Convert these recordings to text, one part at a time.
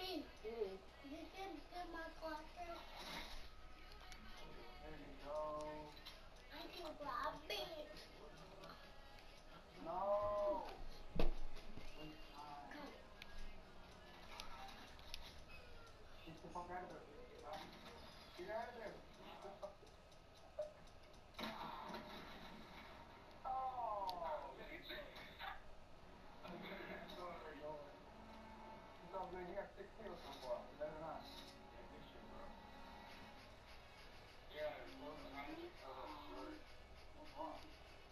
You can get my cracker. There you go. I can grab it. No. Come. Get the fuck out of there. Get out of there. Oh. It's all good. You got 6 kills so far. Better than us. Yeah, good shit, bro. Yeah, it's close to 90. What's wrong?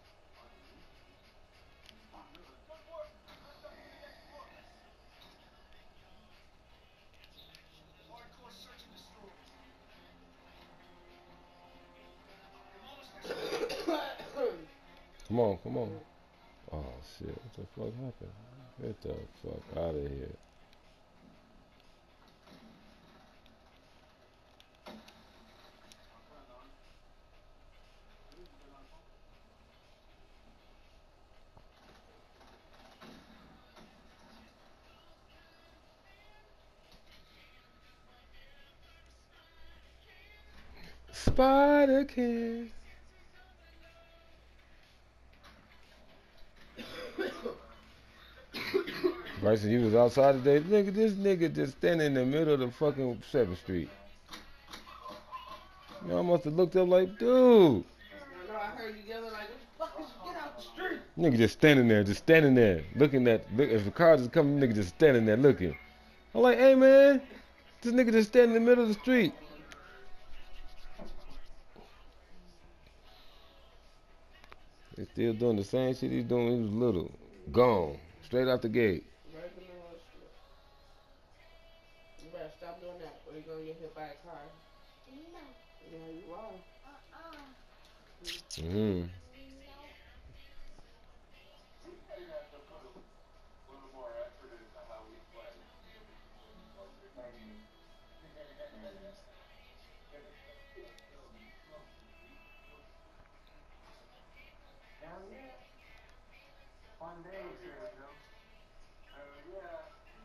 Come on, come on. Oh shit, what the fuck happened? Get the fuck out of here. Spider King. Bryson, you was outside today. Nigga, this nigga just standing in the middle of the fucking 7th Street. You know, I must have looked up like, dude. No, I heard you yelling like, what the fuck is get out the street? Nigga just standing there, looking at, if the cars is coming, nigga just standing there looking. I'm like, hey man, this nigga just standing in the middle of the street. They still doing the same shit he's doing when he was little. Gone. Straight out the gate. Right in the middle of the street. You better stop doing that or you're gonna get hit by a car. No. Yeah, you are. Mm-hmm. Maybe. Maybe. Hell yeah. Fun days here, Joe. Hell yeah.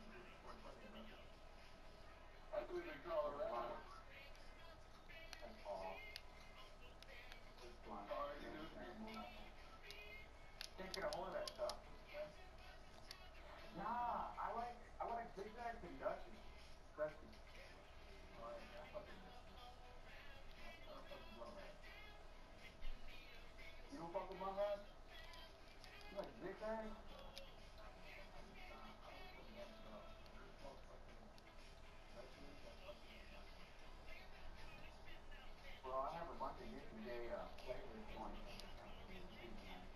I live in Colorado. That's all. Just blunt. Can't get a hold of that stuff. Nah, I like zigzags and Dutchies, especially. You don't fuck with blunt rods? You like zigzags? Well, I have a bunch of UCJ flavor joints. Pretty nice.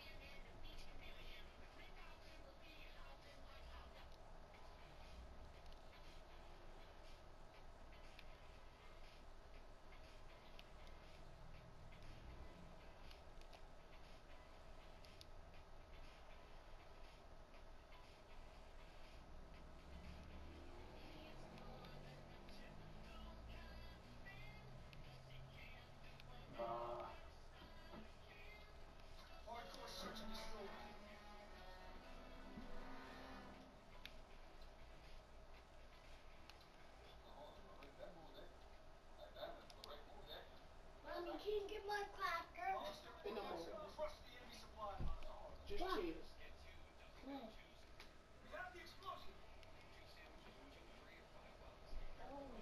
Uh, Mommy, can you get my cracker? In the moment. Just What? cheese. What? Oh.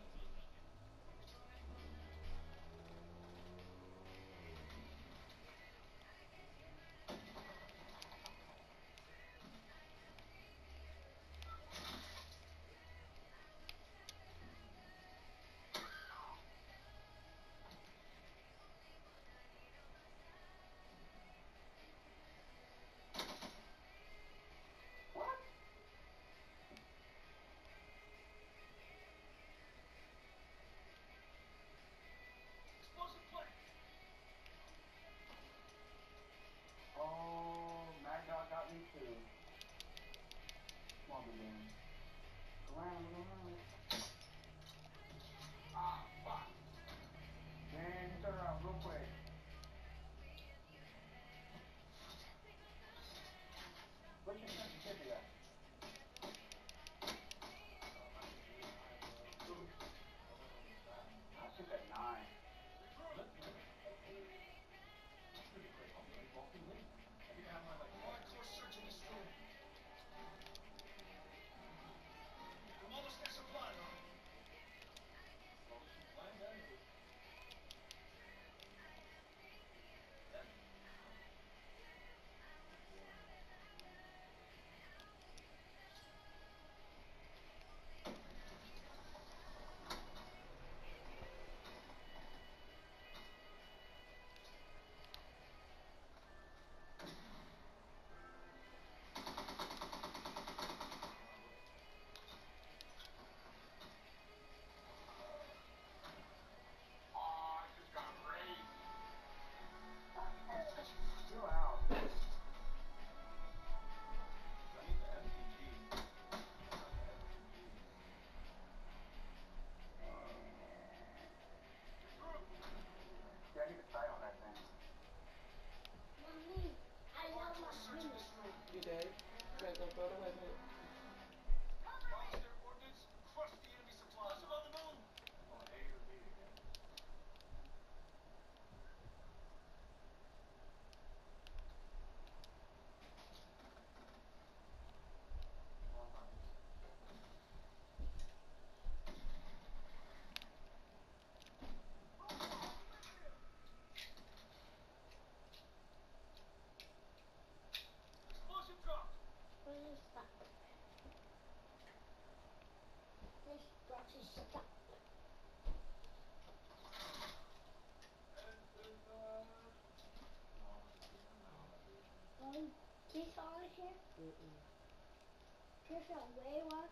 This all here? Mm-mm. There's a way one.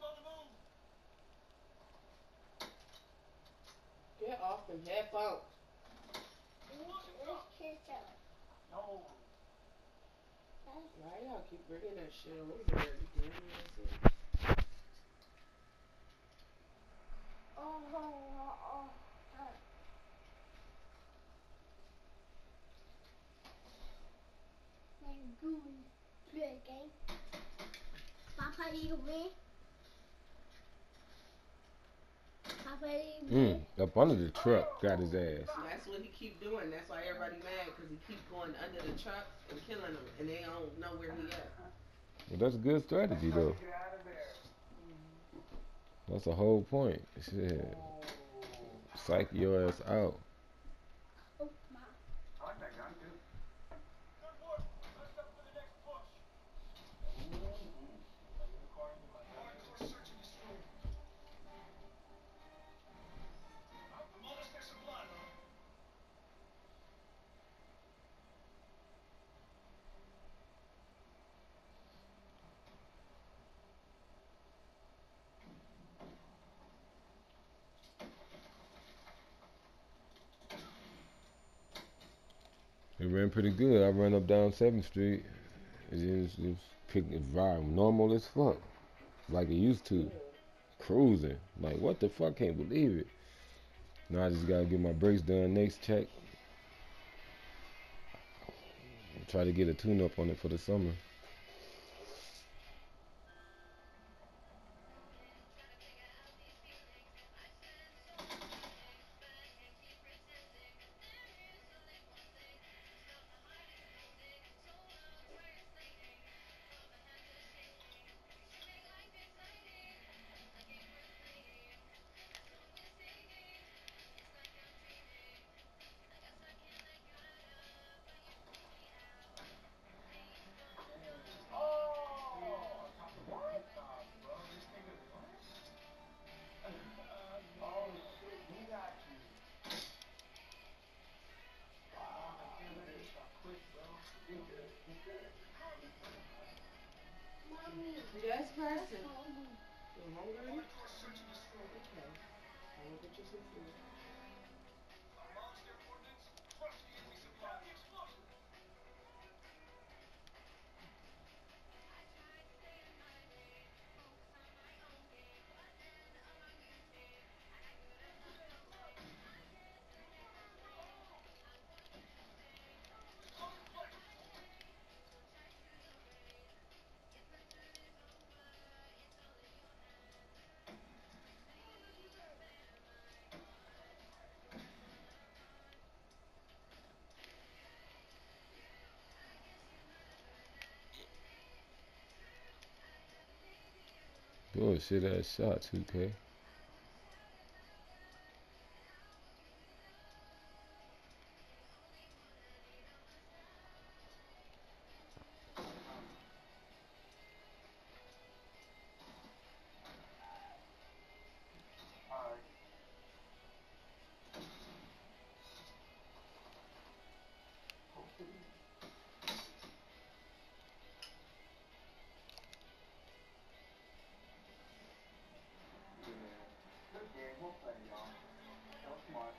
Get off them headphones. Let's kiss them. No. Why y'all keep bringing that shit over here? You damn it. Oh. And goon. Play a game. Papa, you win. Papa, you win. Up under the truck, got his ass. That's what he keep doing. That's why everybody mad, because he keep going under the truck and killing them, and they don't know where he at. Well, that's a good strategy though. Get out of there. That's the whole point. Shit. Psych your ass out. Oh, my. I like that gun too. It ran pretty good. I ran up down 7th Street. It's vibe normal as fuck. Like it used to. Cruising. Like what the fuck? Can't believe it. Now I just gotta get my brakes done next check. Try to get a tune up on it for the summer. Oh shit, he got you. Wow, I can't let this stop quick, bro. You good. You good. Mommy. Yes, person. Mommy. You hungry? Okay. I'm gonna get you some food. Bullshit ass shot, 2K. Alright. Yeah. Good game. We'll play, y'all. That was smart.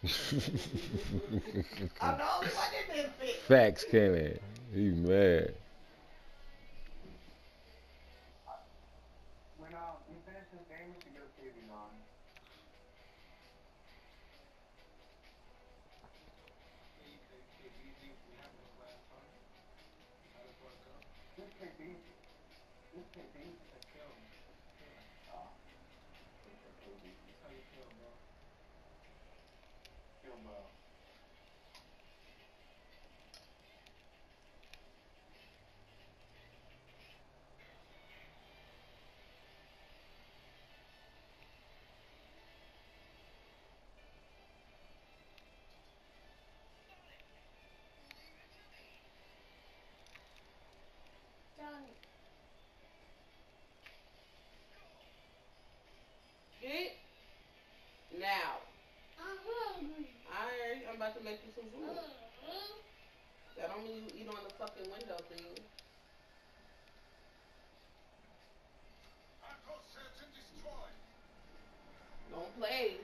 I'm the only one that didn't fit. Facts, Kenny. He mad. When we finish this game, we should get a preview on. This KP. This KP. Oh. Feel, bro. Done. Get now. I'm hungry. Alright, I'm about to make you some food. Mhm. That don't mean you eat on the fucking window thing. Don't play.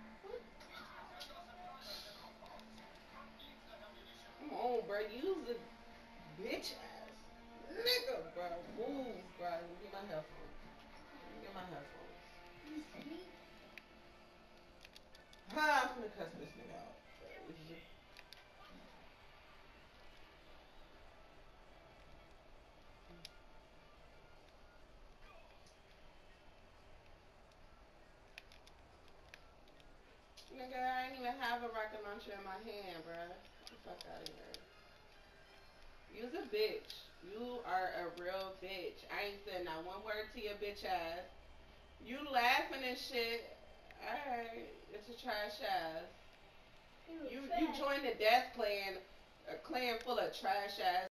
Come on, bro. Use the bitch ass. Nigga, bro. Move, bro. Get my headphones. Get my headphones. You see? Ha, I'm gonna cuss this nigga out. Nigga, I ain't even have a rocket launcher in my hand, bruh. Get the fuck out of here. You's a bitch. You are a real bitch. I ain't said not one word to your bitch ass. You laughing and shit. Alright, it's a trash ass. You joined the death clan, a clan full of trash ass